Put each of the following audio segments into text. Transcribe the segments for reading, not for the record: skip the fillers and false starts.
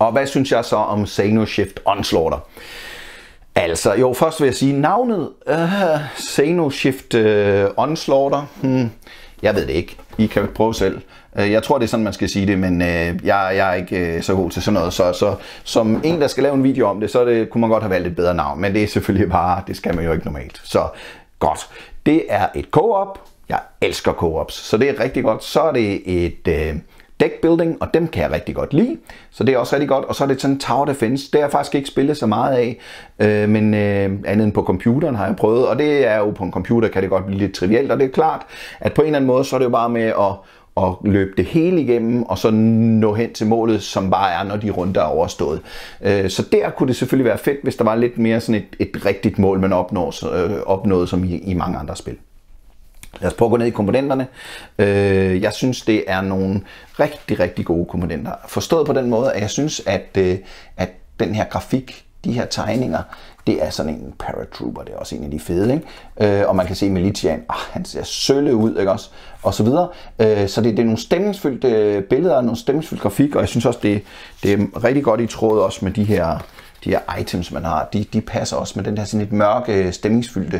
Og hvad synes jeg så om Xeno Shift Onslaughter? Altså, jo, først vil jeg sige navnet. Xeno Shift Onslaughter. Jeg ved det ikke. I kan prøve selv. Jeg tror, det er sådan, man skal sige det, men jeg er ikke så god til sådan noget. Så som en, der skal lave en video om det, så kunne man godt have valgt et bedre navn. Men det er selvfølgelig bare, det skal man jo ikke normalt. Så godt. Det er et co-op. Jeg elsker co-ops, så det er rigtig godt. Så er det et deck building, og dem kan jeg rigtig godt lide. Så det er også rigtig godt. Og så er det sådan tower defense. Det har jeg faktisk ikke spillet så meget af, men andet end på computeren har jeg prøvet. Og det er jo på en computer, kan det godt blive lidt trivielt. Og det er klart, at på en eller anden måde, så er det jo bare med at løbe det hele igennem, og så nå hen til målet, som bare er, når de runder er overstået. Så der kunne det selvfølgelig være fedt, hvis der var lidt mere sådan et rigtigt mål, man opnåede som i mange andre spil. Lad os prøve at gå ned i komponenterne. Jeg synes, det er nogle rigtig, rigtig gode komponenter. Forstået på den måde, at jeg synes, at den her grafik, de her tegninger, det er sådan en paratrooper, det er også en af de fede, ikke? Og man kan se Militiaen, han ser sølle ud, ikke også? Og så videre. Så det er nogle stemningsfyldte billeder, nogle stemningsfyldt grafik, og jeg synes også, det er rigtig godt i tråd også med de her items, man har. De passer også med den der sådan lidt mørke, stemningsfyldte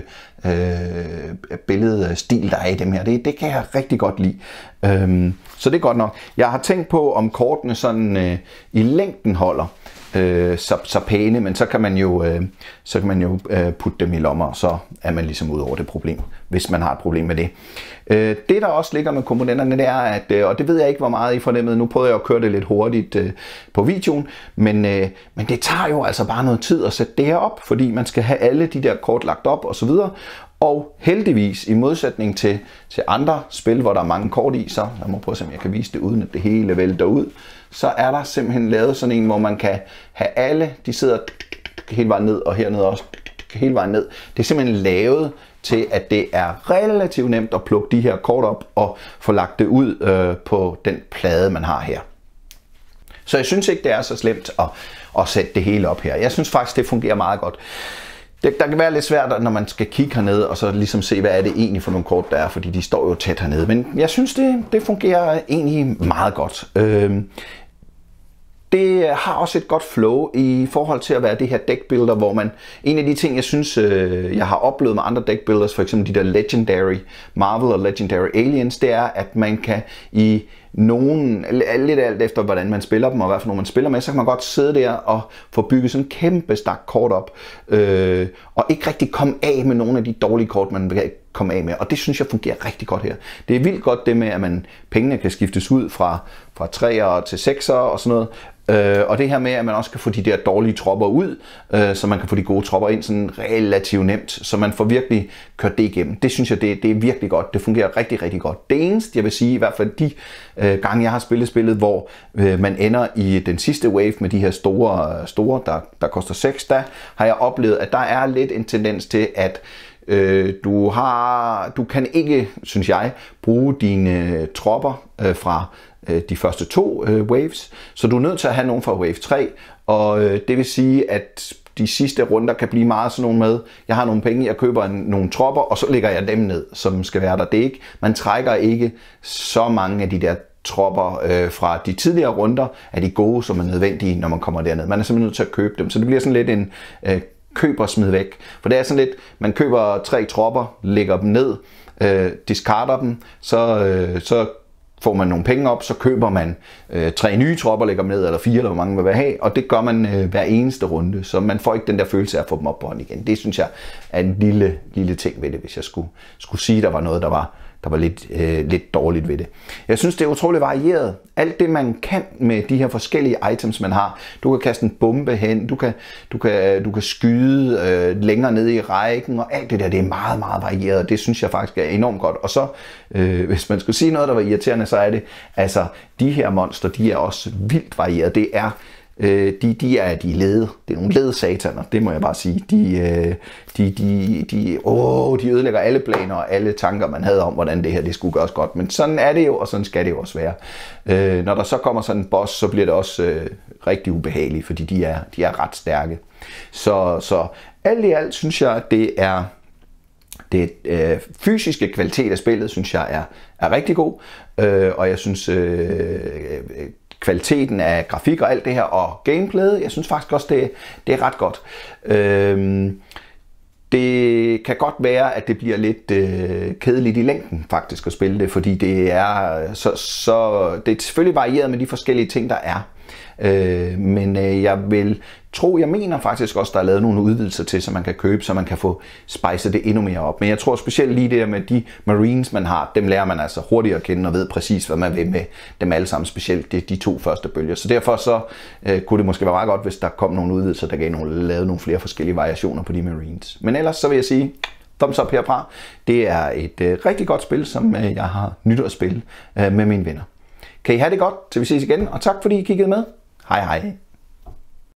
billedstil, der er i dem her. Det kan jeg rigtig godt lide. Så det er godt nok. Jeg har tænkt på, om kortene sådan i længden holder så pæne, men så kan man jo putte dem i lommer, så er man ligesom ud over det problem, hvis man har et problem med det. Det der også ligger med komponenterne, det er, at, og det ved jeg ikke, hvor meget I fornemmede, nu prøvede jeg at køre det lidt hurtigt på videoen, men det tager jo altså bare noget tid at sætte det her op, fordi man skal have alle de der kort lagt op og så videre. Og heldigvis, i modsætning til andre spil, hvor der er mange kort i, så jeg må prøve at se, om jeg kan vise det, uden at det hele vælter ud, så er der simpelthen lavet sådan en, hvor man kan have alle, de sidder hele vejen ned, og hernede også hele vejen ned. Det er simpelthen lavet til, at det er relativt nemt at plukke de her kort op og få lagt det ud på den plade, man har her. Så jeg synes ikke, det er så slemt at sætte det hele op her. Jeg synes faktisk, det fungerer meget godt. Der kan være lidt svært, når man skal kigge herned og så ligesom se, hvad er det egentlig for nogle kort, der er, fordi de står jo tæt hernede. Men jeg synes, det fungerer egentlig meget godt. Det har også et godt flow i forhold til at være det her deckbuilder, hvor man... En af de ting, jeg synes, jeg har oplevet med andre deckbuilders, for eksempel de der Legendary Marvel og Legendary Aliens, det er, at man kan i nogen, lidt alt efter hvordan man spiller dem, og hvad for nogen man spiller med, så kan man godt sidde der og få bygget sådan en kæmpe stak kort op, og ikke rigtig komme af med nogle af de dårlige kort, man vil komme af med. Og det synes jeg fungerer rigtig godt her. Det er vildt godt det med, at pengene kan skiftes ud fra 3'ere til 6'ere og sådan noget. Og det her med, at man også kan få de der dårlige tropper ud, så man kan få de gode tropper ind sådan relativt nemt, så man får virkelig kørt det igennem. Det synes jeg, det er virkelig godt. Det fungerer rigtig, rigtig godt. Det eneste, jeg vil sige, i hvert fald de gange, jeg har spillet, hvor man ender i den sidste wave med de her store der koster 6, der har jeg oplevet, at der er lidt en tendens til, at du kan ikke, synes jeg, bruge dine tropper fra de første 2 waves, så du er nødt til at have nogen fra wave 3, og det vil sige, at de sidste runder kan blive meget sådan nogle med, jeg har nogle penge, jeg køber nogle tropper, og så lægger jeg dem ned, som skal være der. Det er ikke, man trækker ikke så mange af de der tropper fra de tidligere runder, af de gode, som er nødvendige, når man kommer derned. Man er simpelthen nødt til at købe dem, så det bliver sådan lidt en køb og smid væk. For det er sådan lidt, man køber 3 tropper, lægger dem ned, discarder dem, så får man nogle penge op, så køber man 3 nye tropper, lægger dem ned, eller 4, eller hvor mange man vil have, og det gør man hver eneste runde, så man får ikke den der følelse af at få dem op på hånd igen. Det synes jeg er en lille ting ved det, hvis jeg skulle sige, der var noget, der var lidt dårligt ved det. Jeg synes, det er utroligt varieret. Alt det, man kan med de her forskellige items, man har. Du kan kaste en bombe hen, du kan skyde længere ned i rækken, og alt det der, det er meget, meget varieret. Det synes jeg faktisk er enormt godt. Og så, hvis man skulle sige noget, der var irriterende, så er det, altså, de her monster, de er også vildt varieret. Det er de er lede. Det er nogle ledesataner, det må jeg bare sige. De ødelægger alle planer og alle tanker, man havde om, hvordan det her det skulle gøres godt. Men sådan er det jo, og sådan skal det jo også være. Når der så kommer sådan en boss, så bliver det også rigtig ubehageligt, fordi de er ret stærke. Så alt i alt synes jeg, at det fysiske kvalitet af spillet, synes jeg er rigtig god. Og jeg synes, kvaliteten af grafik og alt det her, og gameplayet, jeg synes faktisk også, det er ret godt. Det kan godt være, at det bliver lidt kedeligt i længden faktisk at spille det, fordi det er det er selvfølgelig varieret med de forskellige ting, der er. Men jeg mener faktisk også, der er lavet nogle udvidelser til, så man kan købe, så man kan få spicet det endnu mere op. Men jeg tror specielt lige det med de Marines, man har, dem lærer man altså hurtigt at kende og ved præcis, hvad man vil med dem alle sammen, specielt de 2 første bølger. Så derfor så kunne det måske være meget godt, hvis der kom nogle udvidelser, der lavede nogle flere forskellige variationer på de Marines. Men ellers så vil jeg sige, thumbs up herfra. Det er et rigtig godt spil, som jeg har nydt at spille med mine venner. Kan I have det godt, til vi ses igen, og tak fordi I kiggede med. Hej hej.